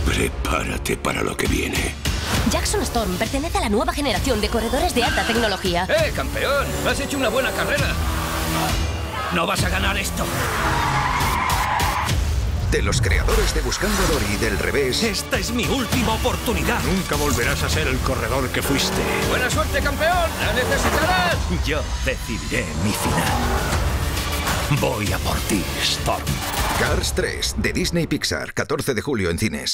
Prepárate para lo que viene. Jackson Storm pertenece a la nueva generación de corredores de alta tecnología. ¡Campeón! ¡Has hecho una buena carrera! ¡No vas a ganar esto! De los creadores de Buscando a Dory y del revés. ¡Esta es mi última oportunidad! Nunca volverás a ser el corredor que fuiste. ¡Buena suerte, campeón! ¡La necesitarás! Yo decidiré mi final. Voy a por ti, Storm. Cars 3, de Disney Pixar, 14 de julio en cines.